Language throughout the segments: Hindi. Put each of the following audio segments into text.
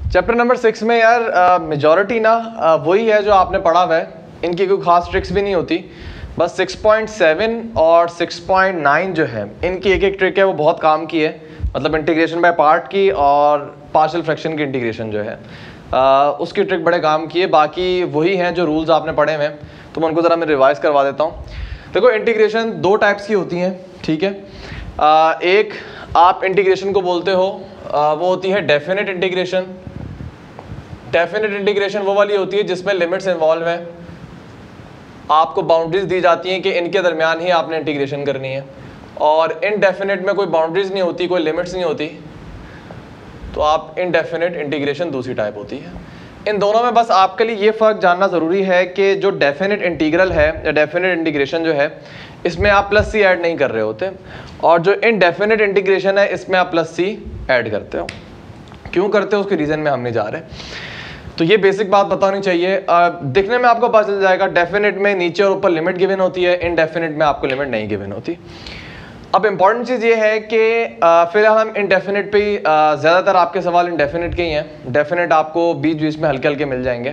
चैप्टर नंबर 6 में यार मेजॉरिटी ना वही है जो आपने पढ़ा हुआ है, इनकी कोई खास ट्रिक्स भी नहीं होती। बस 6.7 और 6.9 जो है इनकी एक एक ट्रिक है वो बहुत काम की है, मतलब इंटीग्रेशन बाय पार्ट की और पार्शियल फ्रैक्शन की इंटीग्रेशन जो है उसकी ट्रिक बड़े काम की है। बाकी वही हैं जो रूल्स आपने पढ़े हुए हैं, तो मैं उनको ज़रा मैं रिवाइज करवा देता हूँ। देखो इंटीग्रेशन दो टाइप्स की होती हैं, ठीक है। एक आप इंटीग्रेशन को बोलते हो वो होती है डेफिनेट इंटीग्रेशन। डेफिनेट इंटीग्रेशन वो वाली होती है जिसमें लिमिट्स इन्वॉल्व हैं, आपको बाउंड्रीज दी जाती हैं कि इनके दरमियान ही आपने इंटीग्रेशन करनी है। और इनडेफिनेट में कोई बाउंड्रीज नहीं होती, कोई लिमिट्स नहीं होती, तो आप इनडेफिनेट इंटीग्रेशन दूसरी टाइप होती है। इन दोनों में बस आपके लिए ये फ़र्क जानना ज़रूरी है कि जो डेफिनेट इंटीग्रल है या डेफिनेट इंटीग्रेशन जो है इसमें आप प्लस सी ऐड नहीं कर रहे होते, और जो इनडेफिनेट इंटीग्रेशन है इसमें आप प्लस सी ऐड करते हो। क्यों करते हो उसके रीज़न में हम नहीं जा रहे, तो ये बेसिक बात पता होनी चाहिए। दिखने में आपको पता चल जाएगा डेफिनेट में नीचे और ऊपर लिमिट गिवन होती है, इनडेफिनेट में आपको लिमिट नहीं गिवन होती। अब इम्पॉर्टेंट चीज़ ये है कि फिलहाल हम इनडेफिनेट पे ज़्यादातर आपके सवाल इनडेफिनेट के ही हैं, डेफिनेट आपको बीच बीच में हल्के हल्के मिल जाएंगे।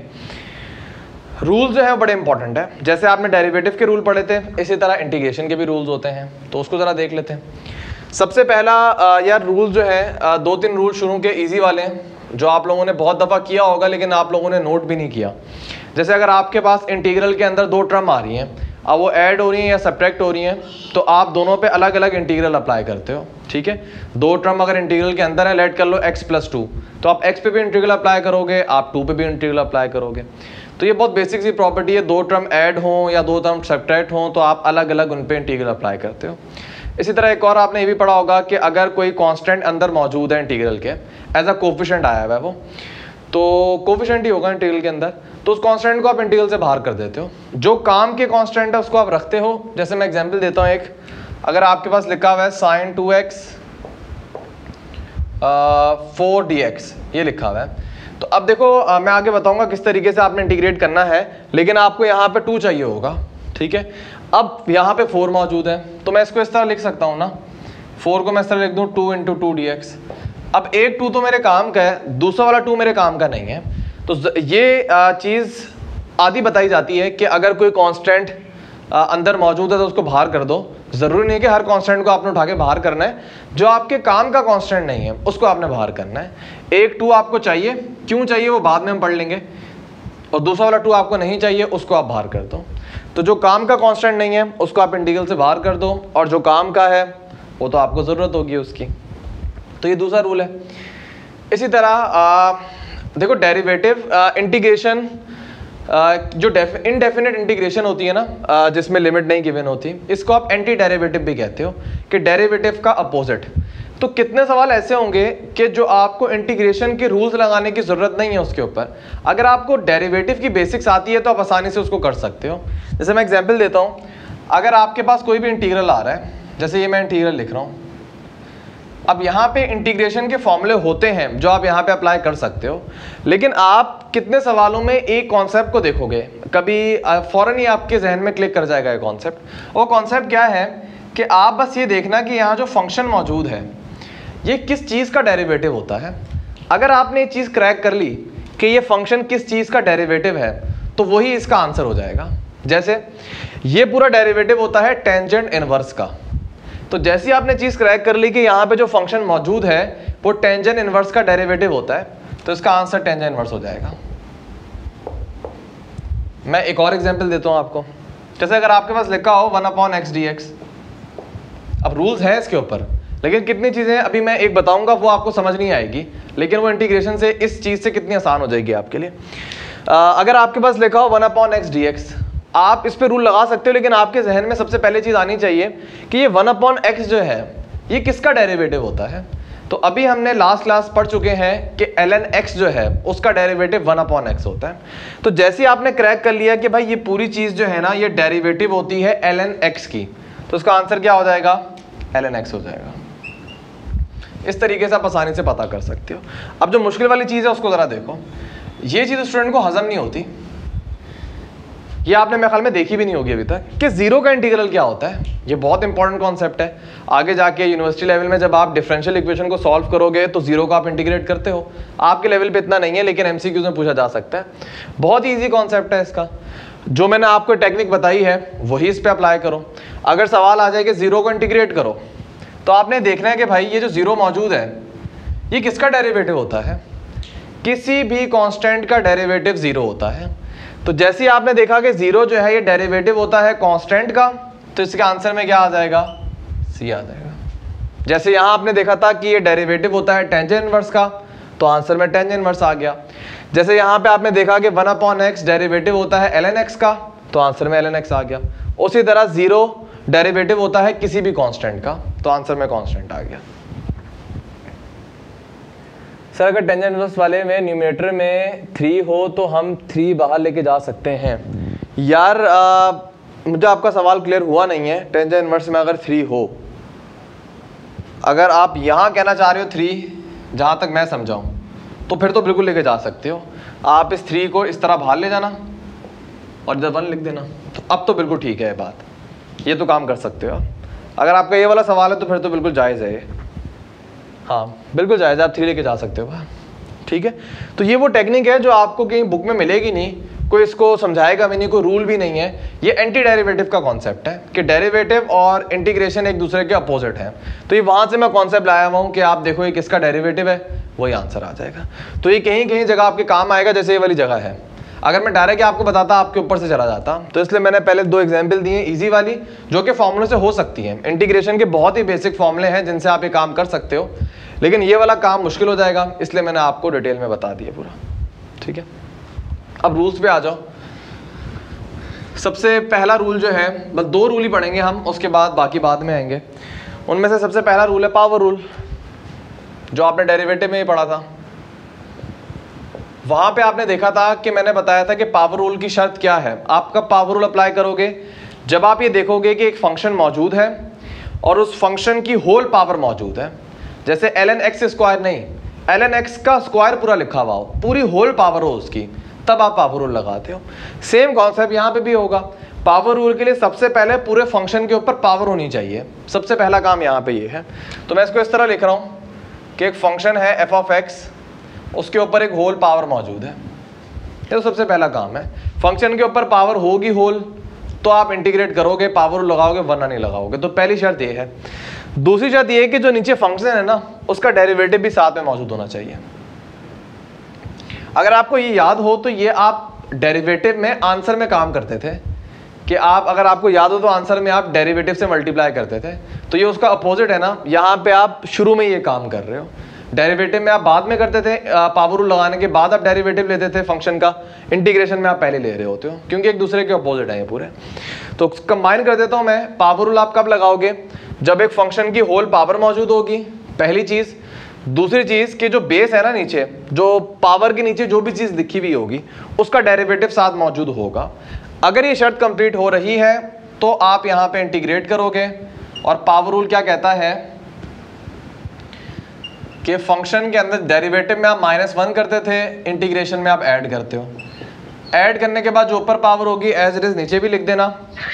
रूल जो है बड़े इंपॉर्टेंट है, जैसे आपने डेरिवेटिव के रूल पढ़े थे इसी तरह इंटीग्रेशन के भी रूल्स होते हैं, तो उसको ज़रा देख लेते हैं। सबसे पहला यार रूल जो है दो तीन रूल शुरू के ईजी वाले हैं जो आप लोगों ने बहुत दफ़ा किया होगा लेकिन आप लोगों ने नोट भी नहीं किया। जैसे अगर आपके पास इंटीग्रल के अंदर दो टर्म आ रही हैं, अब वो ऐड हो रही हैं या सब्ट्रैक्ट हो रही हैं, तो आप दोनों पे अलग अलग इंटीग्रल अप्लाई करते हो, ठीक है। दो टर्म अगर इंटीग्रल के अंदर है, लेट कर लो x+2, तो आप x पे भी इंटीग्रल अप्लाई करोगे, आप 2 पे भी इंटीग्रल अप्लाई करोगे। तो ये बहुत बेसिक सी प्रॉपर्टी है, दो टर्म ऐड हों या दो टर्म सब्ट्रैक्ट हों तो आप अलग अलग उन पे इंटीग्रल अप्लाई करते हो। इसी तरह एक और आपने ये भी पढ़ा होगा कि अगर कोई कांस्टेंट अंदर मौजूद है इंटीग्रल के, एज अ कोफिशिएंट आया हुआ है वो, तो कोफिशिएंट ही होगा इंटीग्रल के अंदर, तो उस कांस्टेंट को आप इंटीग्रल से बाहर कर देते हो। जो काम के कांस्टेंट है उसको आप रखते हो। जैसे मैं एग्जांपल देता हूँ एक, अगर आपके पास लिखा हुआ है sin 2x 4dx, ये लिखा हुआ है, तो अब देखो मैं आगे बताऊंगा किस तरीके से आपने इंटीग्रेट करना है, लेकिन आपको यहाँ पे 2 चाहिए होगा, ठीक है। अब यहाँ पे 4 मौजूद है, तो मैं इसको इस तरह लिख सकता हूँ ना, 4 को मैं इस तरह लिख दूँ 2 × 2dx। अब एक 2 तो मेरे काम का है, दूसरा वाला 2 मेरे काम का नहीं है, तो ये चीज़ आदि बताई जाती है कि अगर कोई कांस्टेंट अंदर मौजूद है तो उसको बाहर कर दो। ज़रूरी नहीं कि हर कांस्टेंट को आपने उठा के बाहर करना है, जो आपके काम का कांस्टेंट नहीं है उसको आपने बाहर करना है। एक 2 आपको चाहिए, क्यों चाहिए वो बाद में हम पढ़ लेंगे, और दूसरा वाला 2 आपको नहीं चाहिए उसको आप बाहर कर दो। तो जो काम का कांस्टेंट नहीं है उसको आप इंटीग्रल से बाहर कर दो, और जो काम का है वो तो आपको ज़रूरत होगी उसकी। तो ये दूसरा रूल है। इसी तरह देखो डेरिवेटिव इंटीग्रेशन, जो इनडेफिनेट इंटीग्रेशन होती है ना जिसमें लिमिट नहीं गिवन होती, इसको आप एंटी डेरिवेटिव भी कहते हो, कि डेरिवेटिव का अपोजिट। तो कितने सवाल ऐसे होंगे कि जो आपको इंटीग्रेशन के रूल्स लगाने की ज़रूरत नहीं है उसके ऊपर, अगर आपको डेरिवेटिव की बेसिक्स आती है तो आप आसानी से उसको कर सकते हो। जैसे मैं एग्जांपल देता हूँ, अगर आपके पास कोई भी इंटीग्रल आ रहा है, जैसे ये मैं इंटीग्रल लिख रहा हूँ, अब यहाँ पे इंटीग्रेशन के फॉर्मूले होते हैं जो आप यहाँ पे अप्लाई कर सकते हो, लेकिन आप कितने सवालों में एक कॉन्सेप्ट को देखोगे, कभी फ़ौरन ही आपके जहन में क्लिक कर जाएगा ये कॉन्सेप्ट। वो कॉन्सेप्ट क्या है कि आप बस ये देखना कि यहाँ जो फंक्शन मौजूद है ये किस चीज़ का डेरिवेटिव होता है। अगर आपने ये चीज़ क्रैक कर ली कि ये फंक्शन किस चीज़ का डेरिवेटिव है, तो वही इसका आंसर हो जाएगा। जैसे ये पूरा डेरिवेटिव होता है टेंजेंट इनवर्स का, तो जैसी आपने चीज़ क्रैक कर ली कि यहाँ पे जो फंक्शन मौजूद है वो टेंजेंट इनवर्स का डेरिवेटिव होता है, तो इसका आंसर टेंजेंट इनवर्स हो जाएगा। मैं एक और एग्जांपल देता हूँ आपको, जैसे अगर आपके पास लिखा हो 1/x dx, अब रूल्स हैं इसके ऊपर, लेकिन कितनी चीज़ें अभी मैं एक बताऊंगा वो आपको समझ नहीं आएगी, लेकिन वो इंटीग्रेशन से इस चीज़ से कितनी आसान हो जाएगी आपके लिए। अगर आपके पास लिखा हो 1/x dx, आप इस पे रूल लगा सकते हो, लेकिन आपके जहन में सबसे पहले चीज़ आनी चाहिए कि ये 1/x जो है ये किसका डेरिवेटिव होता है। तो अभी हमने लास्ट क्लास पढ़ चुके हैं कि ln x जो है उसका डेरिवेटिव 1/x होता है। तो जैसे ही आपने क्रैक कर लिया कि भाई ये पूरी चीज़ जो है ना ये डेरिवेटिव होती है ln x की, तो उसका आंसर क्या हो जाएगा, ln x हो जाएगा। इस तरीके से आप आसानी से पता कर सकते हो। अब जो मुश्किल वाली चीज़ है उसको ज़रा देखो, ये चीज़ स्टूडेंट को हजम नहीं होती। ये आपने मेरे ख्याल में देखी भी नहीं होगी अभी तक कि जीरो का इंटीग्रल क्या होता है। ये बहुत इंपॉर्टेंट कॉन्सेप्ट है। आगे जाके यूनिवर्सिटी लेवल में जब आप डिफरेंशियल इक्वेशन को सॉल्व करोगे तो जीरो को आप इंटीग्रेट करते हो। आपके लेवल पे इतना नहीं है, लेकिन एमसीक्यूज में पूछा जा सकता है। बहुत ईजी कॉन्सेप्ट है इसका। जो मैंने आपको टेक्निक बताई है वही इस पर अप्लाई करो। अगर सवाल आ जाए कि जीरो को इंटीग्रेट करो, तो आपने देखना है कि भाई ये जो जीरो मौजूद है ये किसका डेरिवेटिव होता है। किसी भी कांस्टेंट का डेरिवेटिव जीरो होता है। तो जैसे ही आपने देखा कि जीरो जो है ये डेरिवेटिव होता है कांस्टेंट का, तो इसके आंसर में क्या आ जाएगा, सी आ जाएगा। जैसे यहां आपने देखा था कि ये डेरिवेटिव होता है टेंजेंट इनवर्स का, तो आंसर में टेंजेंट इनवर्स आ गया। जैसे यहां पे आपने देखा कि 1/x डेरिवेटिव होता है ln x का, तो आंसर में ln x आ गया। उसी तरह जीरो डेरिवेटिव होता है किसी भी कांस्टेंट का, तो आंसर में कांस्टेंट आ गया। सर अगर टेंजेंट इनवर्स वाले में न्यूमरेटर में 3 हो तो हम 3 बाहर लेके जा सकते हैं। यार मुझे आपका सवाल क्लियर हुआ नहीं है। टेंजेंट इनवर्स में अगर 3 हो, अगर आप यहाँ कहना चाह रहे हो 3, जहाँ तक मैं समझाऊँ, तो फिर तो बिल्कुल लेके जा सकते हो। आप इस 3 को इस तरह बाहर ले जाना और इधर 1 लिख देना, तो अब तो बिल्कुल ठीक है ये बात, ये तो काम कर सकते हो। अगर आपका ये वाला सवाल है तो फिर तो बिल्कुल जायज़ है ये। हाँ बिल्कुल जायज़ है, आप 3 लेके जा सकते हो बाहर, ठीक है। तो ये वो टेक्निक है जो आपको कहीं बुक में मिलेगी नहीं, कोई इसको समझाएगा भी नहीं, कोई रूल भी नहीं है। ये एंटी डेरिवेटिव का कॉन्सेप्ट है कि डेरिवेटिव और इंटीग्रेशन एक दूसरे के अपोजिट हैं। तो ये वहाँ से मैं कॉन्सेप्ट लाया हुआ हूँ कि आप देखो ये किसका डेरिवेटिव है, वही आंसर आ जाएगा। तो ये कहीं कहीं जगह आपके काम आएगा, जैसे ये वाली जगह है। अगर मैं डायरेक्ट आपको बताता आपके ऊपर से चला जाता, तो इसलिए मैंने पहले 2 एग्जाम्पल दिए इजी वाली, जो कि फॉर्मूले से हो सकती हैं। इंटीग्रेशन के बहुत ही बेसिक फॉर्मूले हैं जिनसे आप ये काम कर सकते हो, लेकिन ये वाला काम मुश्किल हो जाएगा, इसलिए मैंने आपको डिटेल में बता दिया पूरा, ठीक है। अब रूल्स पे आ जाओ। सबसे पहला रूल जो है, बस 2 रूल ही पढ़ेंगे हम, उसके बाद बाकी बाद में आएंगे। उनमें से सबसे पहला रूल है पावर रूल, जो आपने डेरिवेटिव में ही पढ़ा था। वहां पे आपने देखा था कि मैंने बताया था कि पावर रूल की शर्त क्या है। आप कब पावर रूल अप्लाई करोगे, जब आप ये देखोगे कि एक फंक्शन मौजूद है और उस फंक्शन की होल पावर मौजूद है। जैसे ln x स्क्वायर नहीं, ln x का स्क्वायर पूरा लिखा हुआ हो, पूरी होल पावर हो उसकी, तब आप पावर रूल लगाते हो। सेम कॉन्सेप्ट यहाँ पे भी होगा। पावर रूल के लिए सबसे पहले पूरे फंक्शन के ऊपर पावर होनी चाहिए, सबसे पहला काम यहाँ पे ये है। तो मैं इसको इस तरह लिख रहा हूँ कि एक फंक्शन है f(x), उसके ऊपर एक होल पावर मौजूद है। ये तो सबसे पहला काम है। फंक्शन के ऊपर पावर होगी होल, तो आप इंटीग्रेट करोगे, पावर लगाओगे, वरना नहीं लगाओगे। तो पहली शर्त ये है। दूसरी शर्त ये है कि जो नीचे फंक्शन है ना, उसका डेरिवेटिव भी साथ में मौजूद होना चाहिए। अगर आपको ये याद हो तो ये आप डेरिवेटिव में आंसर में काम करते थे कि आप, अगर आपको याद हो तो आंसर में आप डेरिवेटिव से मल्टीप्लाई करते थे। तो ये उसका अपोजिट है ना, यहाँ पे आप शुरू में ये काम कर रहे हो। डेरिवेटिव में आप बाद में करते थे, पावर रूल लगाने के बाद आप डेरिवेटिव लेते थे फंक्शन का। इंटीग्रेशन में आप पहले ले रहे होते हो, क्योंकि एक दूसरे के अपोजिट है ये पूरे। तो कंबाइन कर देता हूँ मैं। पावर रूल आप कब लगाओगे, जब एक फंक्शन की होल पावर मौजूद होगी, पहली चीज। दूसरी चीज कि जो बेस है ना नीचे, जो पावर के नीचे जो भी चीज लिखी हुई होगी, उसका डेरिवेटिव साथ मौजूद होगा। अगर ये शर्त कंप्लीट हो रही है तो आप यहाँ पे इंटीग्रेट करोगे। और पावर रूल क्या कहता है कि फंक्शन के अंदर डेरिवेटिव में आप -1 करते थे, इंटीग्रेशन में आप ऐड करते हो। ऐड करने के बाद जो ऊपर पावर होगी एज इट इज नीचे भी लिख देना।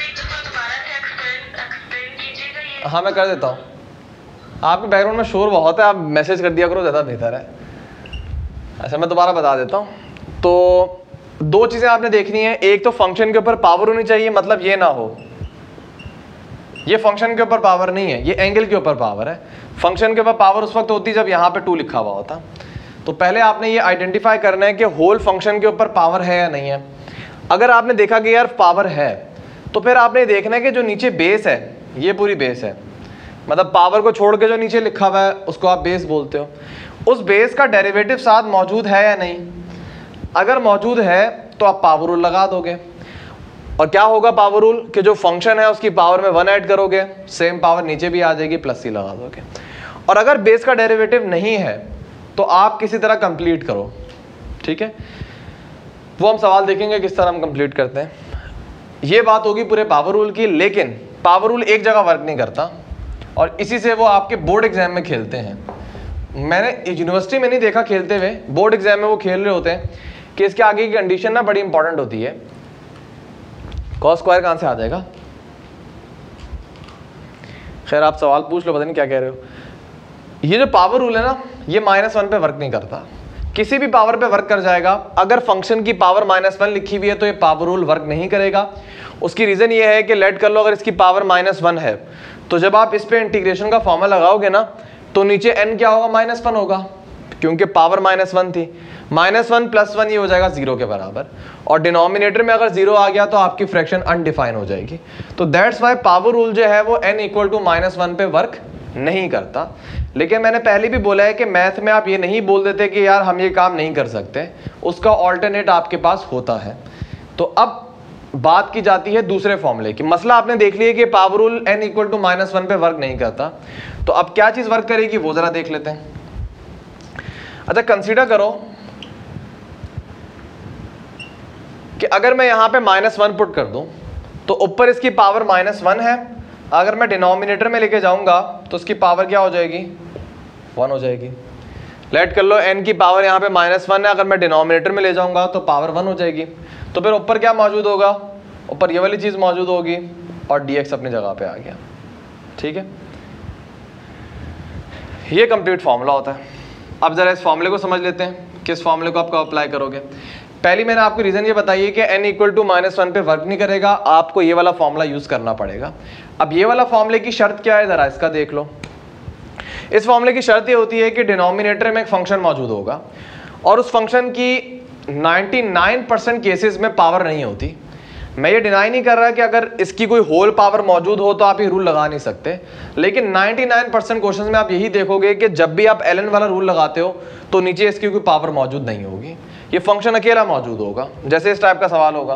हाँ मैं कर देता हूँ। आपके बैकग्राउंड में शोर बहुत है, आप मैसेज कर दिया करो, ज़्यादा बेहतर है। अच्छा मैं दोबारा बता देता हूँ। तो 2 चीज़ें आपने देखनी है। एक तो फंक्शन के ऊपर पावर होनी चाहिए, मतलब ये ना हो ये फंक्शन के ऊपर पावर नहीं है, ये एंगल के ऊपर पावर है। फंक्शन के ऊपर पावर उस वक्त होती जब यहाँ पे 2 लिखा हुआ होता। तो पहले आपने ये आइडेंटिफाई करना है कि होल फंक्शन के ऊपर पावर है या नहीं है। अगर आपने देखा कि यार पावर है, तो फिर आपने देखना है कि जो नीचे बेस है, ये पूरी बेस है, मतलब पावर को छोड़ के जो नीचे लिखा हुआ है उसको आप बेस बोलते हो। उस बेस का डेरिवेटिव साथ मौजूद है या नहीं। अगर मौजूद है तो आप पावर रूल लगा दोगे। और क्या होगा पावर रूल कि जो फंक्शन है उसकी पावर में 1 ऐड करोगे, सेम पावर नीचे भी आ जाएगी, +c लगा दोगे। और अगर बेस का डेरिवेटिव नहीं है तो आप किसी तरह कंप्लीट करो, ठीक है। वो हम सवाल देखेंगे किस तरह हम कंप्लीट करते हैं। ये बात होगी पूरे पावर रूल की। लेकिन पावर रूल एक जगह वर्क नहीं करता और इसी से वो आपके बोर्ड एग्जाम में खेलते हैं। मैंने यूनिवर्सिटी में नहीं देखा खेलते हुए, बोर्ड एग्जाम में वो खेल रहे होते हैं कि इसके आगे की कंडीशन ना बड़ी इंपॉर्टेंट होती है कॉस स्क्वायर कहाँ से आ जाएगा? खैर आप सवाल पूछ लो, पता नहीं क्या कह रहे हो। ये जो पावर रूल है ना, ये -1 पे वर्क नहीं करता, किसी भी पावर पे वर्क कर जाएगा। अगर फंक्शन की पावर -1 लिखी हुई है तो ये पावर रूल वर्क नहीं करेगा। उसकी रीजन ये है कि लेट कर लो, अगर इसकी पावर -1 है तो जब आप इस पे इंटीग्रेशन का फॉर्मूला लगाओगे ना तो नीचे n क्या होगा? -1 होगा, क्योंकि पावर -1 थी। -1 + 1 ये हो जाएगा 0 के बराबर, और डिनोमिनेटर में अगर 0 आ गया तो आपकी फ्रैक्शन अनडिफाइन हो जाएगी। तो दैट्स वाई पावर रूल जो है वो n = -1 पे वर्क नहीं करता। लेकिन मैंने पहले भी बोला है कि मैथ में आप ये नहीं बोल देते कि यार हम ये काम नहीं कर सकते, उसका ऑल्टरनेट आपके पास होता है। तो अब बात की जाती है दूसरे फॉर्मूले की। मसला आपने देख लिया कि पावर रूल n = -1 पे वर्क नहीं करता, तो अब क्या चीज वर्क करेगी वो जरा देख लेते हैं। अच्छा, कंसीडर करो कि अगर मैं यहां पे -1 पुट कर दूं तो ऊपर इसकी पावर -1 है, अगर मैं डिनोमिनेटर में लेके जाऊंगा तो उसकी पावर क्या हो जाएगी? 1 हो जाएगी। लेट कर लो n की पावर यहाँ पे -1 है, अगर मैं डिनोमिनेटर में ले जाऊंगा तो पावर 1 हो जाएगी। तो फिर ऊपर क्या मौजूद होगा? ऊपर ये वाली चीज मौजूद होगी और dx अपनी जगह पे आ गया। ठीक है, ये कंप्लीट फॉर्मूला होता है। अब जरा इस फॉर्मूले को समझ लेते हैं, किस फॉर्मूले को आप अप्लाई करोगे। पहली मैंने आपको रीजन ये बताई है कि n = -1 पे वर्क नहीं करेगा, आपको ये वाला फॉर्मूला यूज करना पड़ेगा। अब ये वाला फॉर्मूले की शर्त क्या है, जरा इसका देख लो। इस फॉर्मूले की शर्त ये होती है कि डिनोमिनेटर में एक फंक्शन मौजूद होगा और उस फंक्शन की 99% केसेस में पावर नहीं होती। मैं ये डिनाई नहीं कर रहा कि अगर इसकी कोई होल पावर मौजूद हो तो आप ये रूल लगा नहीं सकते, लेकिन 99% क्वेश्चंस में आप यही देखोगे कि जब भी आप ln वाला रूल लगाते हो तो नीचे इसकी कोई पावर मौजूद नहीं होगी, ये फंक्शन अकेला मौजूद होगा। जैसे इस टाइप का सवाल होगा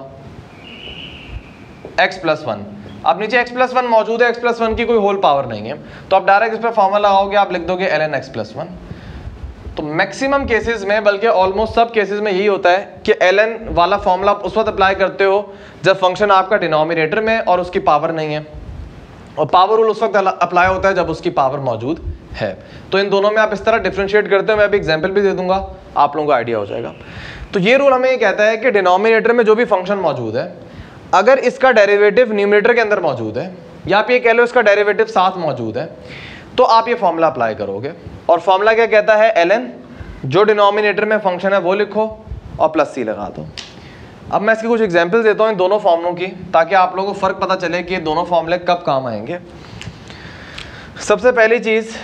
x + 1, अब नीचे x + 1 मौजूद है, x + 1 की कोई होल पावर नहीं है, तो आप डायरेक्ट इस पर फॉर्मूला लगाओगे, आप लिख दोगे ln x + 1। तो मैक्सिमम केसेस में, बल्कि ऑलमोस्ट सब केसेस में यही होता है कि ln वाला फॉर्मूला उस वक्त अप्लाई करते हो जब फंक्शन आपका डिनोमिनेटर में और उसकी पावर नहीं है, और पावर रूल उस वक्त अप्लाई होता है जब उसकी पावर मौजूद है। तो इन दोनों में आप इस तरह डिफ्रेंशिएट करते हो। मैं अभी एग्जांपल भी दे दूंगा, आप लोगों को आइडिया हो जाएगा। तो ये रूल हमें ये कहता है कि डिनोमिनेटर में जो भी फंक्शन मौजूद है, अगर इसका डेरिवेटिव न्यूमरेटर के अंदर मौजूद है, या आप ये कह लो इसका डेरिवेटिव साथ मौजूद है, तो आप ये फॉर्मूला अप्लाई करोगे। और फॉर्मूला क्या कहता है? ln, जो डिनोमिनेटर में फंक्शन है वो लिखो और +c लगा दो। अब मैं इसकी कुछ एग्जांपल देता हूँ इन दोनों फॉर्मूलों की, ताकि आप लोगों को फर्क पता चले कि ये दोनों फॉर्मूले कब काम आएंगे। सबसे पहली चीज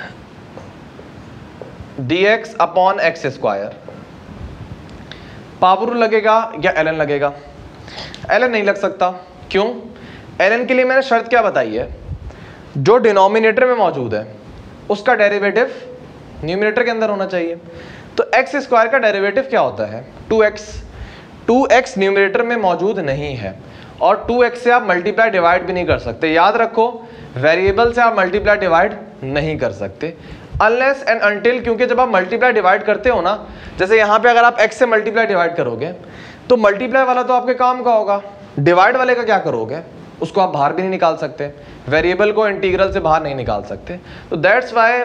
dx/x², पावर रूल लगेगा या ln लगेगा? ln नहीं लग सकता। क्यों? ln के लिए मैंने शर्त क्या बताई है? जो डिनोमिनेटर में मौजूद है उसका डेरिवेटिव न्यूमरेटर के अंदर होना चाहिए। तो x² का डेरिवेटिव क्या होता है? 2x। 2x न्यूमरेटर में मौजूद नहीं है, और 2x से आप मल्टीप्लाई डिवाइड भी नहीं कर सकते। याद रखो, वेरिएबल से आप मल्टीप्लाई डिवाइड नहीं कर सकते अनलेस एंड अनटिल, क्योंकि जब आप मल्टीप्लाई डिवाइड करते हो ना, जैसे यहाँ पे अगर आप x से मल्टीप्लाई डिवाइड करोगे तो मल्टीप्लाई वाला तो आपके काम का होगा, डिवाइड वाले का क्या करोगे? उसको आप बाहर भी नहीं निकाल सकते, वेरिएबल को इंटीग्रल से बाहर नहीं निकाल सकते। तो दैट्स वाई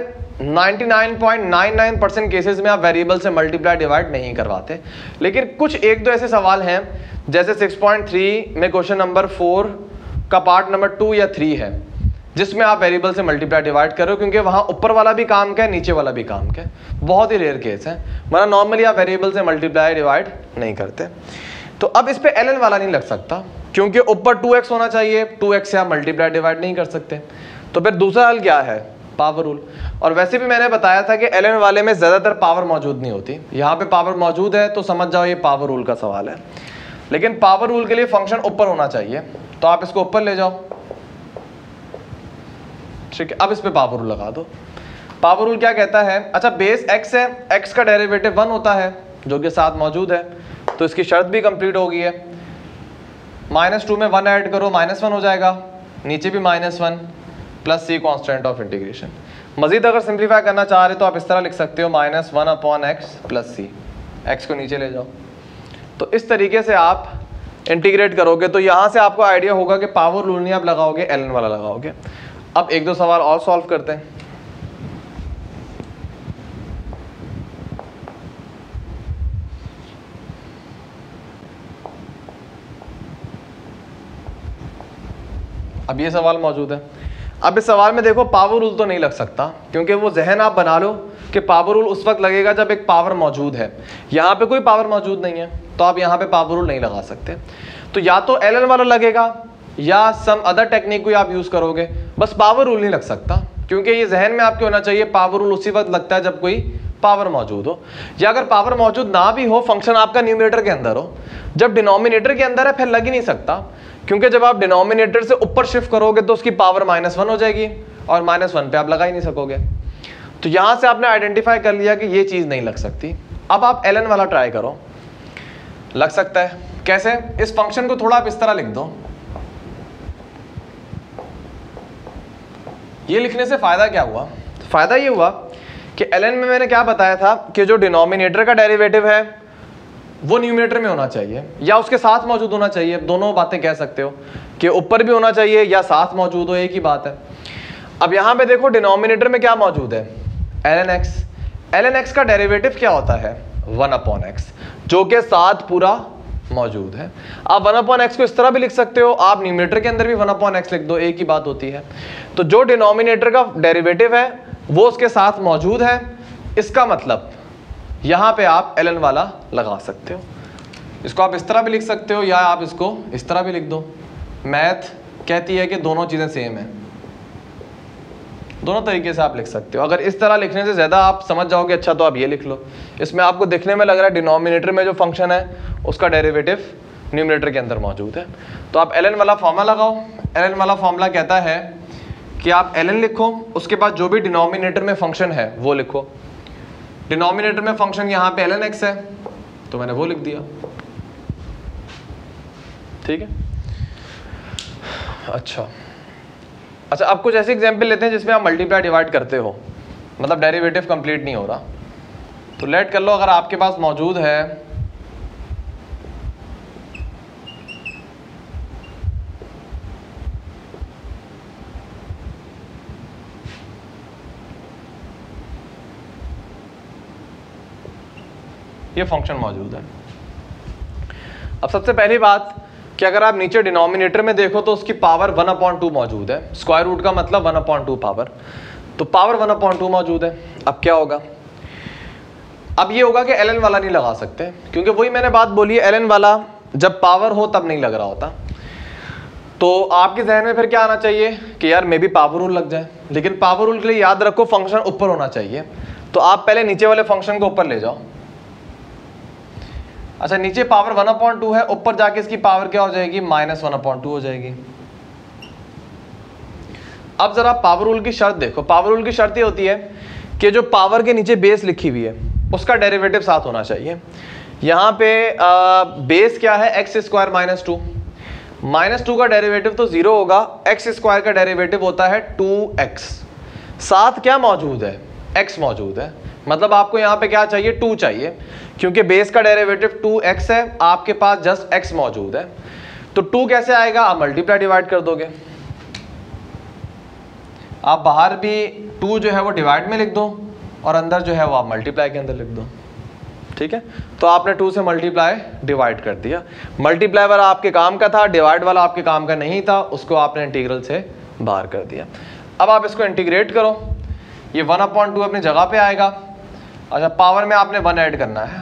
99.99% केसेस में आप वेरिएबल से मल्टीप्लाई डिवाइड नहीं करवाते। लेकिन कुछ एक दो ऐसे सवाल हैं, जैसे 6.3 में क्वेश्चन नंबर 4 का पार्ट नंबर 2 या 3 है, जिसमें आप वेरिएबल से मल्टीप्लाई डिवाइड करो, क्योंकि वहां ऊपर वाला भी काम का है, नीचे वाला भी काम का है। बहुत ही रेयर केस है, वरना नॉर्मली आप वेरिएबल से मल्टीप्लाई डिवाइड नहीं करते। तो अब इस पे ln वाला नहीं लग सकता, क्योंकि ऊपर 2x होना चाहिए, 2x से आप मल्टीप्लाई डिवाइड नहीं कर सकते। तो फिर दूसरा हल क्या है? Power rule. और वैसे भी मैंने बताया था कि ln वाले में ज़्यादातर पावर मौजूद नहीं होती, यहाँ पे पावर मौजूद है तो समझ जाओ ये पावर रूल का सवाल है। लेकिन पावर रूल के लिए फंक्शन ऊपर होना चाहिए, तो आप इसको ऊपर ले जाओ। ठीक है, अब इस पे पावर रूल लगा दो। पावर रूल क्या कहता है? अच्छा, बेस x है, x का डेरिवेटिव 1 होता है जो कि साथ मौजूद है, तो इसकी शर्त भी कंप्लीट हो गई है। -2 में 1 ऐड करो, -1 हो जाएगा, नीचे भी -1 plus c constant of integration. मजीद अगर सिंप्लीफाई करना चाह रहे तो आप इस तरह लिख सकते हो -1/x प्लस c, x को नीचे ले जाओ। तो इस तरीके से आप इंटीग्रेट करोगे तो यहाँ से आपको आइडिया होगा कि पावर रूल नहीं आप लगाओगे, ln वाला लगाओगे। अब एक दो सवाल और सॉल्व करते हैं। अब ये सवाल मौजूद है। अब इस सवाल में देखो पावर रूल तो नहीं लग सकता, क्योंकि वो जहन आप बना लो कि पावर रूल उस वक्त लगेगा जब एक पावर मौजूद है। यहाँ पे कोई पावर मौजूद नहीं है, तो आप यहाँ पे पावर रूल नहीं लगा सकते। तो या तो ln वाला लगेगा या सम अदर टेक्निक को आप यूज़ करोगे, बस पावर रूल नहीं लग सकता, क्योंकि ये जहन में आपके होना चाहिए पावर रूल उसी वक्त लगता है जब कोई पावर मौजूद हो, या अगर पावर मौजूद ना भी हो, फंक्शन आपका न्यूमरेटर के अंदर हो। जब डिनोमिनेटर के अंदर है फिर लग ही नहीं सकता, क्योंकि जब आप डिनोमिनेटर से ऊपर शिफ्ट करोगे तो उसकी पावर -1 हो जाएगी और -1 पे आप लगा ही नहीं सकोगे। तो यहां से आपने आइडेंटिफाई कर लिया कि ये चीज नहीं लग सकती। अब आप ln वाला ट्राई करो, लग सकता है। कैसे? इस फंक्शन को थोड़ा आप इस तरह लिख दो। ये लिखने से फायदा क्या हुआ? फायदा ये हुआ कि ln में मैंने क्या बताया था कि जो डिनोमिनेटर का डेरिवेटिव है वो न्यूमरेटर में होना चाहिए या उसके साथ मौजूद होना चाहिए। दोनों बातें कह सकते हो कि ऊपर भी होना चाहिए या साथ मौजूद हो, एक ही बात है। अब यहाँ पे देखो डिनोमिनेटर में क्या मौजूद है? ln x। ln x का डेरिवेटिव क्या होता है? 1/x, जो कि साथ पूरा मौजूद है। आप 1/x को इस तरह भी लिख सकते हो, आप न्यूमरेटर के अंदर भी 1/x लिख दो, एक ही बात होती है। तो जो डिनोमिनेटर का डेरिवेटिव है वो उसके साथ मौजूद है, इसका मतलब यहाँ पे आप ln वाला लगा सकते हो। इसको आप इस तरह भी लिख सकते हो या आप इसको इस तरह भी लिख दो। मैथ कहती है कि दोनों चीज़ें सेम है, दोनों तरीके से आप लिख सकते हो। अगर इस तरह लिखने से ज़्यादा आप समझ जाओगे अच्छा, तो आप ये लिख लो। इसमें आपको दिखने में लग रहा है डिनोमिनेटर में जो फंक्शन है उसका डेरिवेटिव न्यूमरेटर के अंदर मौजूद है। तो आप ln वाला फॉर्मूला लगाओ। ln वाला फॉर्मूला कहता है कि आप ln लिखो, उसके बाद जो भी डिनोमिनेटर में फंक्शन है वो लिखो। डिनोमिनेटर में फंक्शन यहाँ पे ln x है तो मैंने वो लिख दिया, ठीक है। अच्छा, अब कुछ ऐसे एग्जाम्पल लेते हैं जिसमें आप मल्टीप्लाई डिवाइड करते हो, मतलब डेरिवेटिव कंप्लीट नहीं हो रहा। तो लेट कर लो, अगर आपके पास मौजूद है ये फंक्शन मौजूद है। अब सबसे पहली बात कि अगर आप नीचे डिनोमिनेटर में देखो तो उसकी पावर 1/2 मौजूद है। स्क्वायर रूट का मतलब 1/2 पावर, तो पावर 1/2 मौजूद है। अब क्या होगा? अब ये होगा कि ln वाला नहीं लगा सकते, क्योंकि वही मैंने बात बोली है, ln वाला जब पावर हो तब नहीं लग रहा होता। तो आपके जहन में फिर क्या आना चाहिए कि यार मे बी पावर रूल लग जाए, लेकिन पावर रूल के लिए याद रखो फंक्शन ऊपर होना चाहिए। तो आप पहले नीचे वाले फंक्शन को ऊपर ले जाओ। अच्छा, नीचे पावर 1/2 है, ऊपर जाके इसकी पावर क्या हो जाएगी? -1/2 हो जाएगी। अब जरा पावर रूल की शर्त देखो। पावर रूल की शर्त ये होती है कि जो पावर के नीचे बेस लिखी हुई है उसका डेरिवेटिव साथ होना चाहिए। यहाँ पे बेस क्या है? x² -2 का डेरिवेटिव तो 0 होगा। x² का डेरिवेटिव होता है 2x। साथ क्या मौजूद है? x मौजूद है, मतलब आपको यहाँ पे क्या चाहिए? 2 चाहिए, क्योंकि बेस का डेरिवेटिव 2x है, आपके पास जस्ट x मौजूद है। तो 2 कैसे आएगा? आप मल्टीप्लाई डिवाइड कर दोगे। आप बाहर भी 2 जो है वो डिवाइड में लिख दो और अंदर जो है वो आप मल्टीप्लाई के अंदर लिख दो, ठीक है। तो आपने 2 से मल्टीप्लाई डिवाइड कर दिया। मल्टीप्लाई वाला आपके काम का था, डिवाइड वाला आपके काम का नहीं था, उसको आपने इंटीग्रल से बाहर कर दिया। अब आप इसको इंटीग्रेट करो, ये 1/2 अपनी जगह पे आएगा। अच्छा, पावर में आपने 1 ऐड करना है।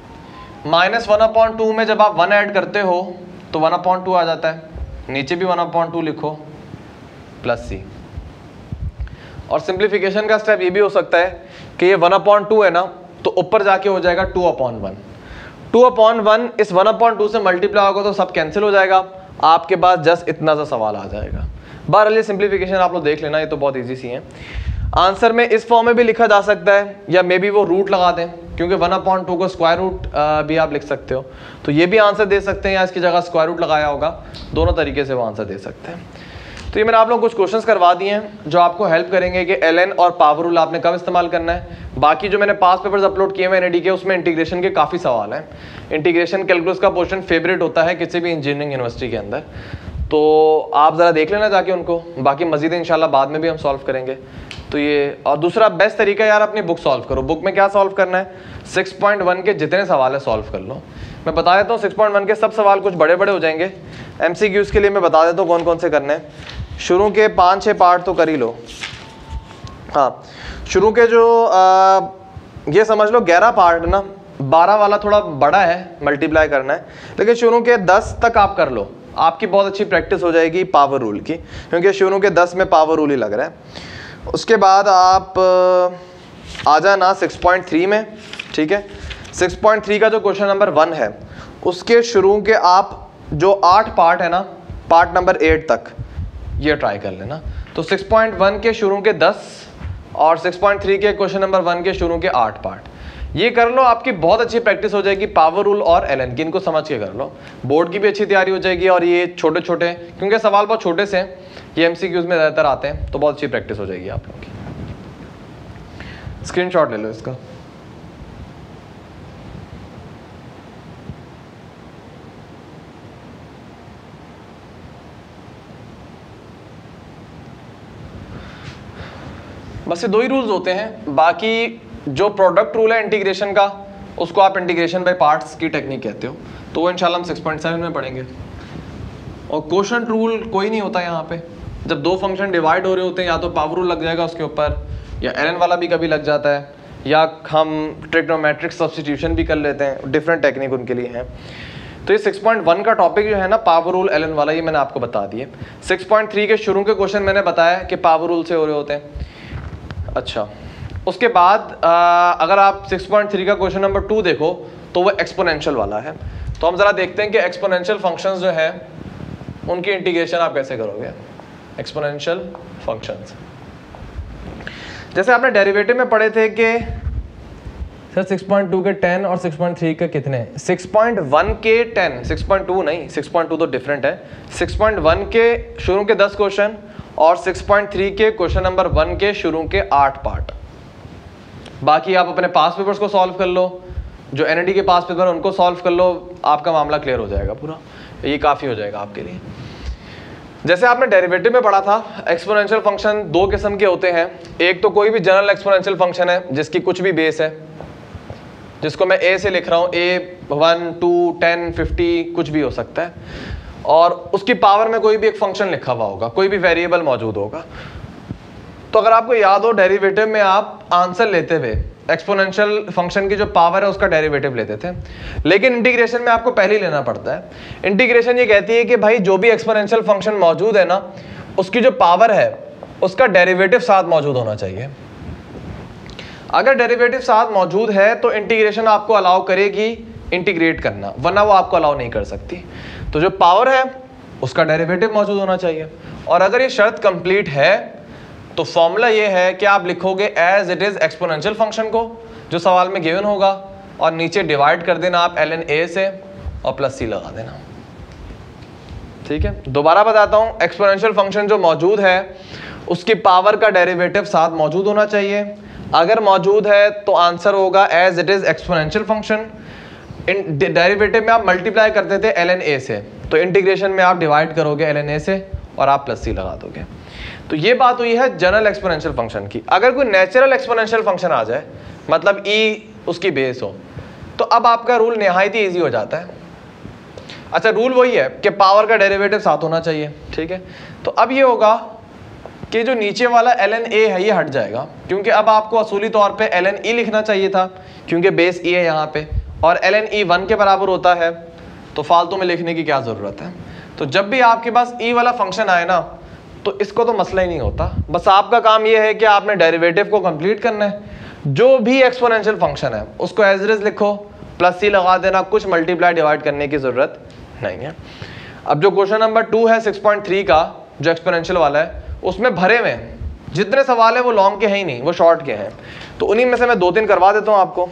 -1/2 में जब आप 1 ऐड करते हो तो 1/2 आ जाता है। नीचे भी 1/2 लिखो प्लस c। और सिंप्लीफिकेशन का स्टेप ये भी हो सकता है कि ये 1/2 है ना, तो ऊपर जाके हो जाएगा 2/1। 2/1 इस 1/2 से मल्टीप्लाई होगा तो सब कैंसिल हो जाएगा, आपके पास जस्ट इतना सा सवाल आ जाएगा। बहरहाल ये सिंप्लीफिकेशन आप लोग देख लेना, ये तो बहुत ईजी सी है। आंसर में इस फॉर्म में भी लिखा जा सकता है, या मे बी वो रूट लगा दें, क्योंकि 1/2 को स्क्वायर रूट भी आप लिख सकते हो, तो ये भी आंसर दे सकते हैं, या इसकी जगह स्क्वायर रूट लगाया होगा। दोनों तरीके से वो आंसर दे सकते हैं। तो ये मैंने आप लोगों को कुछ क्वेश्चंस करवा दिए हैं जो आपको हेल्प करेंगे कि ln और पावर रूल आपने कब इस्तेमाल करना है। बाकी जो मैंने पास पेपर्स अपलोड किए हुए NAD के, उसमें इंटीग्रेशन के काफ़ी सवाल हैं। इंटीग्रेशन कैलकुलस का पोर्शन फेवरेट होता है किसी भी इंजीनियरिंग यूनिवर्सिटी के अंदर, तो आप ज़रा देख लेना जाके उनको। बाकी मज़ीद इंशाल्लाह बाद में भी हम सॉल्व करेंगे। तो ये, और दूसरा बेस्ट तरीका यार, अपनी बुक सॉल्व करो। बुक में क्या सॉल्व करना है? 6.1 के जितने सवाल है सॉल्व कर लो। मैं बता देता हूँ 6.1 के सब सवाल कुछ बड़े बड़े हो जाएंगे। MCQs के लिए मैं बता देता हूँ कौन कौन से करने हैं। शुरू के 5-6 पार्ट तो कर ही लो। हाँ, शुरू के जो ये समझ लो 11 पार्ट ना, 12 वाला थोड़ा बड़ा है, मल्टीप्लाई करना है, लेकिन शुरू के 10 तक आप कर लो, आपकी बहुत अच्छी प्रैक्टिस हो जाएगी पावर रूल की, क्योंकि शुरू के 10 में पावर रूल ही लग रहा है। उसके बाद आप आ जाना 6.3 में, ठीक है। 6.3 का जो क्वेश्चन नंबर 1 है उसके शुरू के आप जो 8 पार्ट है ना, पार्ट नंबर 8 तक ये ट्राई कर लेना। तो 6.1 के शुरू के 10 और 6.3 के क्वेश्चन नंबर 1 के शुरू के 8 पार्ट ये कर लो, आपकी बहुत अच्छी प्रैक्टिस हो जाएगी पावर रूल और एलएन की, इनको समझ के कर लो, बोर्ड की भी अच्छी तैयारी हो जाएगी। और ये छोटे छोटे, क्योंकि सवाल बहुत छोटे से हैं, ये एमसीक्यूज में ज़्यादातर आते हैं, तो बहुत अच्छी प्रैक्टिस हो जाएगी आप लोगों की। स्क्रीनशॉट ले लो इसका। बस ये 2 ही रूल्स होते हैं, बाकी जो प्रोडक्ट रूल है इंटीग्रेशन का, उसको आप इंटीग्रेशन बाय पार्ट्स की टेक्निक कहते हो, तो वो इंशाल्लाह हम 6.7 में पढ़ेंगे। और क्वोशंट रूल कोई नहीं होता यहाँ पे, जब 2 फंक्शन डिवाइड हो रहे होते हैं या तो पावर रूल लग जाएगा उसके ऊपर, या एलएन वाला भी कभी लग जाता है, या हम ट्रिग्नोमेट्रिक सब्स्टिट्यूशन भी कर लेते हैं, डिफरेंट टेक्निक उनके लिए हैं। तो ये 6.1 का टॉपिक जो है ना पावर रूल एलएन वाला, ये मैंने आपको बता दिए। 6.3 के शुरू के क्वेश्चन मैंने बताया कि पावर रूल से हो रहे होते हैं। अच्छा, उसके बाद अगर आप 6.3 का क्वेश्चन नंबर 2 देखो तो वो एक्सपोनेंशियल वाला है। तो हम ज़रा देखते हैं कि एक्सपोनेंशियल फंक्शंस जो है उनकी इंटीग्रेशन आप कैसे करोगे। एक्सपोनेंशियल फंक्शंस, जैसे आपने डेरिवेटिव में पढ़े थे कि सर 6.2 के 10 और 6.3 के कितने, 6.1 के 10, 6.2 नहीं, 6.2 तो डिफरेंट है। 6.1 के शुरू के 10 क्वेश्चन और 6.3 के क्वेश्चन नंबर 1 के शुरू के 8 पार्ट। बाकी आप अपने पास पेपर्स को सॉल्व कर लो, जो एनईडी के पास पेपर उनको सॉल्व कर लो, आपका मामला क्लियर हो जाएगा पूरा, ये काफ़ी हो जाएगा आपके लिए। जैसे आपने डेरिवेटिव में पढ़ा था, एक्सपोनेंशियल फंक्शन 2 किस्म के होते हैं। एक तो कोई भी जनरल एक्सपोनेंशियल फंक्शन है जिसकी कुछ भी बेस है, जिसको मैं ए से लिख रहा हूँ, ए 1, 2, 10, 50 कुछ भी हो सकता है, और उसकी पावर में कोई भी एक फंक्शन लिखा हुआ होगा, कोई भी वेरिएबल मौजूद होगा। तो अगर आपको याद हो, डेरिवेटिव में आप आंसर लेते हुए एक्सपोनेंशियल फंक्शन की जो पावर है उसका डेरिवेटिव लेते थे, लेकिन इंटीग्रेशन में आपको पहले ही लेना पड़ता है। इंटीग्रेशन ये कहती है कि भाई जो भी एक्सपोनेंशियल फंक्शन मौजूद है ना, उसकी जो पावर है उसका डेरिवेटिव साथ मौजूद होना चाहिए। अगर डेरिवेटिव साथ मौजूद है तो इंटीग्रेशन आपको अलाउ करेगी इंटीग्रेट करना, वरना वो आपको अलाउ नहीं कर सकती। तो जो पावर है उसका डेरिवेटिव मौजूद होना चाहिए, और अगर ये शर्त कंप्लीट है तो फॉर्मूला ये है कि आप लिखोगे as it is exponential function को, जो सवाल में गिवन होगा, और नीचे डिवाइड कर देना आप ln a से और प्लस c लगा देना। ठीक है, दोबारा बताता हूँ, एक्सपोनेंशियल फंक्शन जो मौजूद है उसकी पावर का डेरिवेटिव साथ मौजूद होना चाहिए। अगर मौजूद है तो आंसर होगा as it is exponential function. Derivative में आप मल्टीप्लाई करते थे ln a से, तो इंटीग्रेशन में आप डिवाइड करोगे ln a से और आप प्लस c लगा दोगे। तो ये बात हुई है जनरल एक्सपोनेंशियल फंक्शन की। अगर कोई नेचुरल एक्सपोनेंशियल फंक्शन आ जाए, मतलब e उसकी बेस हो, तो अब आपका रूल निहायत ही ईजी हो जाता है। अच्छा, रूल वही है कि पावर का डेरिवेटिव साथ होना चाहिए। ठीक है, तो अब ये होगा कि जो नीचे वाला ln a है ये हट जाएगा, क्योंकि अब आपको असूली तौर पे ln e लिखना चाहिए था, क्योंकि बेस e है यहाँ पे, और ln e 1 के बराबर होता है, तो फालतू में लिखने की क्या ज़रूरत है। तो जब भी आपके पास e वाला फंक्शन आए ना, तो इसको तो मसला ही नहीं होता, बस आपका काम ये है कि आपने डेरिवेटिव को कंप्लीट करना है। जो भी एक्सपोनेंशियल फंक्शन है उसको एज इट इज लिखो, प्लस c लगा देना, कुछ मल्टीप्लाई डिवाइड करने की ज़रूरत नहीं है। अब जो क्वेश्चन नंबर 2 है 6.3 का, जो एक्सपोनेंशियल वाला है, उसमें भरे हुए जितने सवाल है वो लॉन्ग के हैं ही नहीं, वो शॉर्ट के हैं। तो उन्हीं में से मैं 2-3 करवा देता हूँ आपको।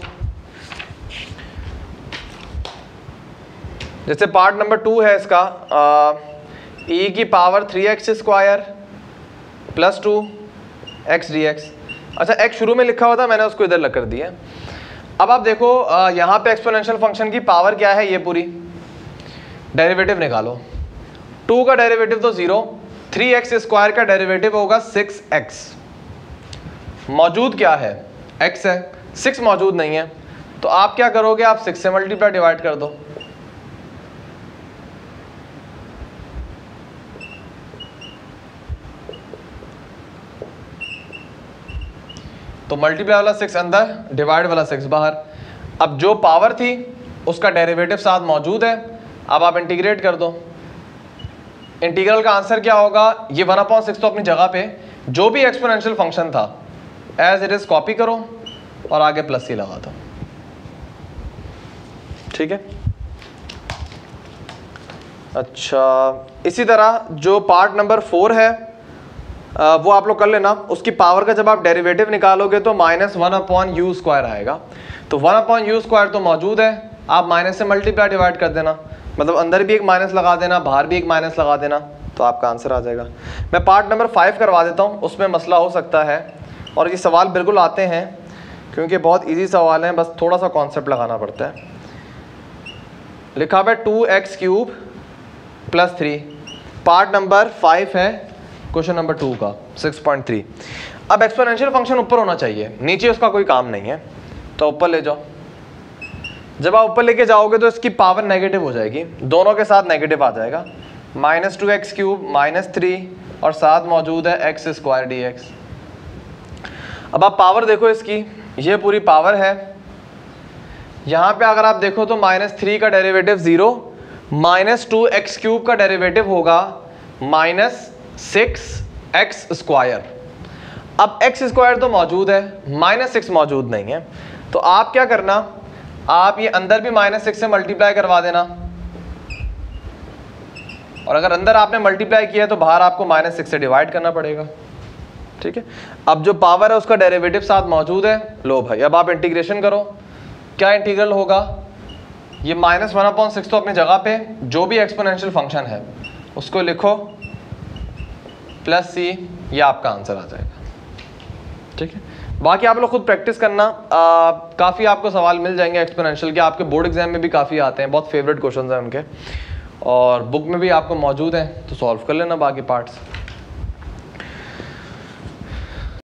जैसे पार्ट नंबर 2 है इसका, e की power 3x square plus 2x dx। अच्छा, x शुरू में लिखा हुआ था, मैंने उसको इधर लग कर दिया। अब आप देखो यहाँ पे एक्सपोनेंशियल फंक्शन की पावर क्या है, ये पूरी डेरिवेटिव निकालो। 2 का डेरिवेटिव तो 0, 3x स्क्वायर का डेरिवेटिव होगा 6x। मौजूद क्या है, x है, 6 मौजूद नहीं है, तो आप क्या करोगे, आप 6 से मल्टीप्लाई डिवाइड कर दो। तो मल्टीप्लाई वाला 6 अंदर, डिवाइड वाला 6 बाहर। अब जो पावर थी उसका डेरिवेटिव साथ मौजूद है, अब आप इंटीग्रेट कर दो। इंटीग्रल का आंसर क्या होगा, ये 1/6 तो अपनी जगह पे, जो भी एक्सपोनेंशियल फंक्शन था एज इट इज कॉपी करो और आगे प्लस सी लगा दो। ठीक है। अच्छा, इसी तरह जो पार्ट नंबर 4 है वो आप लोग कर लेना। उसकी पावर का जब आप डेरिवेटिव निकालोगे तो -1/u² आएगा। तो 1/u² तो मौजूद है, आप माइनस से मल्टीप्लाई डिवाइड कर देना, मतलब अंदर भी एक माइनस लगा देना, बाहर भी एक माइनस लगा देना, तो आपका आंसर आ जाएगा। मैं पार्ट नंबर 5 करवा देता हूँ, उसमें मसला हो सकता है, और ये सवाल बिल्कुल आते हैं क्योंकि बहुत इजी सवाल हैं, बस थोड़ा सा कॉन्सेप्ट लगाना पड़ता है। लिखा हुआ है 2x³ + 3, पार्ट नंबर 5 है क्वेश्चन नंबर 2 का 6.3। अब एक्सपोनेंशियल फंक्शन ऊपर होना चाहिए, नीचे उसका कोई काम नहीं है, तो ऊपर ले जाओ। जब आप ऊपर लेके जाओगे तो इसकी पावर नेगेटिव हो जाएगी, दोनों के साथ नेगेटिव आ जाएगा, -2x³ -3 और साथ मौजूद है x² dx। अब आप पावर देखो इसकी, ये पूरी पावर है। यहाँ पे अगर आप देखो तो -3 का डेरिवेटिव 0, -2x³ का डेरिवेटिव होगा -6x²। अब x² तो मौजूद है, -6 मौजूद नहीं है, तो आप क्या करना, आप ये अंदर भी -6 से मल्टीप्लाई करवा देना, और अगर अंदर आपने मल्टीप्लाई किया तो बाहर आपको -6 से डिवाइड करना पड़ेगा। ठीक है। अब जो पावर है उसका डेरिवेटिव साथ मौजूद है। लो भाई, अब आप इंटीग्रेशन करो, क्या इंटीग्रल होगा, ये -1/6 तो अपनी जगह पे, जो भी एक्सपोनेंशियल फंक्शन है उसको लिखो +c, ये आपका आंसर आ जाएगा। ठीक है। बाकी आप लोग खुद प्रैक्टिस करना, काफ़ी आपको सवाल मिल जाएंगे एक्सपोनेंशियल के, आपके बोर्ड एग्जाम में भी काफ़ी आते हैं, बहुत फेवरेट क्वेश्चन हैं उनके, और बुक में भी आपको मौजूद हैं, तो सॉल्व कर लेना बाकी पार्ट्स।